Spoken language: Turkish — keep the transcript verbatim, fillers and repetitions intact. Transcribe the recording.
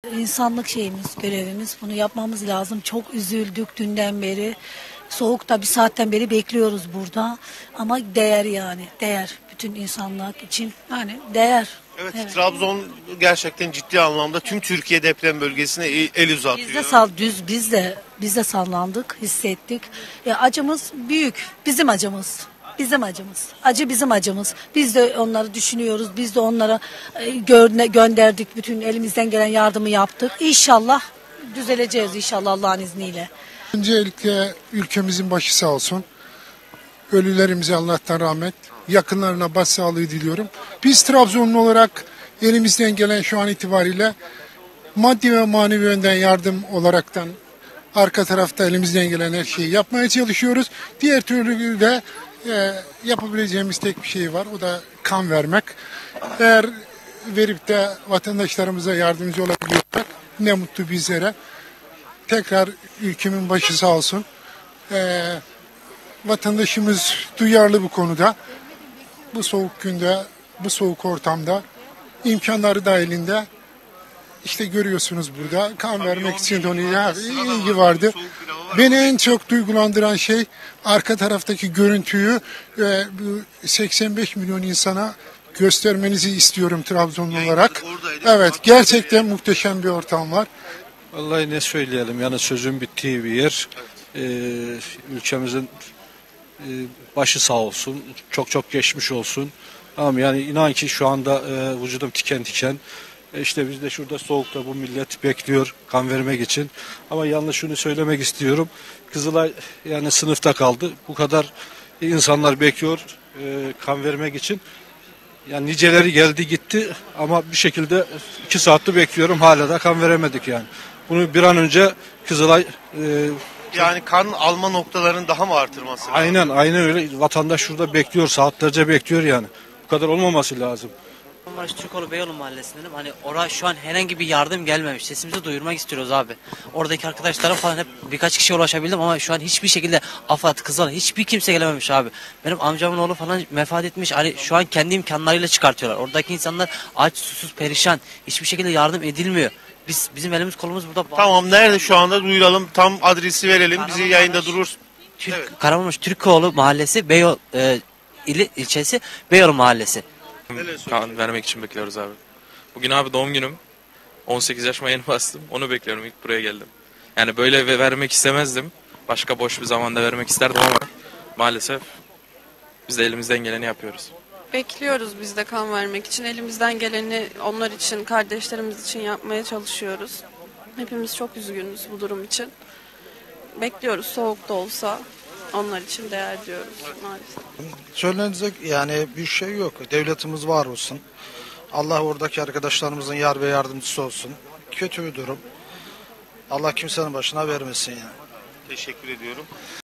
İnsanlık şeyimiz, görevimiz. Bunu yapmamız lazım. Çok üzüldük dünden beri. Soğukta bir saatten beri bekliyoruz burada. Ama değer yani, değer. Bütün insanlık için yani değer. Evet, Evet. Trabzon gerçekten ciddi anlamda tüm Türkiye deprem bölgesine el el uzatıyor. Biz de sal düz biz de biz de sallandık, hissettik. Ya acımız büyük. Bizim acımız. Bizim acımız. Acı bizim acımız. Biz de onları düşünüyoruz. Biz de onlara e, gö- gönderdik. Bütün elimizden gelen yardımı yaptık. İnşallah düzeleceğiz inşallah Allah'ın izniyle. Öncelikle ülkemizin başı sağ olsun. Ölülerimize Allah'tan rahmet. Yakınlarına başsağlığı diliyorum. Biz Trabzonlu olarak elimizden gelen şu an itibariyle maddi ve manevi yönden yardım olaraktan arka tarafta elimizden gelen her şeyi yapmaya çalışıyoruz. Diğer türlü de e, yapabileceğimiz tek bir şey var. O da kan vermek. Eğer verip de vatandaşlarımıza yardımcı olabiliyorsak ne mutlu bizlere. Tekrar ülkemin başı sağ olsun. E, vatandaşımız duyarlı bu konuda. Bu soğuk günde, bu soğuk ortamda imkanları dahilinde işte görüyorsunuz burada kan vermek için de onun ilgi vardı. Beni en çok duygulandıran şey arka taraftaki görüntüyü e, seksen beş milyon insana göstermenizi istiyorum Trabzonlu olarak. Evet, gerçekten muhteşem bir ortam var. Vallahi ne söyleyelim, yani sözün bittiği bir yer. Ee, ülkemizin e, başı sağ olsun, çok çok geçmiş olsun. Tamam, yani inan ki şu anda e, vücudum tiken tiken. E işte biz de şurada soğukta bu millet bekliyor kan vermek için. Ama yalnız şunu söylemek istiyorum. Kızılay yani sınıfta kaldı. Bu kadar insanlar bekliyor e, kan vermek için. Yani niceleri geldi gitti ama bir şekilde iki saattir bekliyorum, hala da kan veremedik yani. Bunu bir an önce Kızılay e, Yani kan alma noktalarını daha mı artırması lazım? aynen aynen öyle, vatandaş şurada bekliyor, saatlerce bekliyor yani. Bu kadar olmaması lazım. Kahramanmaraş Türkoğlu Beyoğlu Mahallesi'ndenim. Hani oraya şu an herhangi bir yardım gelmemiş. Sesimizi duyurmak istiyoruz abi. Oradaki arkadaşlarım falan hep birkaç kişiye ulaşabildim ama şu an hiçbir şekilde AFAD, Kızılay hiçbir kimse gelememiş abi. Benim amcamın oğlu falan vefat etmiş. Hani şu an kendi imkanlarıyla çıkartıyorlar. Oradaki insanlar aç, susuz, perişan. Hiçbir şekilde yardım edilmiyor. Biz bizim elimiz kolumuz burada bağlı. Tamam, nerede şu anda duyuralım, tam adresi verelim, bizi yayında durur. Türk, Evet. Kahramanmaraş Türkoğlu Mahallesi, Beyoğlu e, ili, ilçesi Beyoğlu Mahallesi. Kan vermek için bekliyoruz abi. Bugün abi doğum günüm. on sekiz yaşıma yeni bastım. Onu bekliyorum, ilk buraya geldim. Yani böyle vermek istemezdim. Başka boş bir zamanda vermek isterdim ama maalesef biz de elimizden geleni yapıyoruz. Bekliyoruz biz de kan vermek için. Elimizden geleni onlar için, kardeşlerimiz için yapmaya çalışıyoruz. Hepimiz çok üzgünüz bu durum için. Bekliyoruz, soğuk da olsa onlar için değer diyoruz maalesef. Söylenecek yani bir şey yok. Devletimiz var olsun. Allah oradaki arkadaşlarımızın yar ve yardımcısı olsun. Kötü bir durum. Allah kimsenin başına vermesin yani. Teşekkür ediyorum.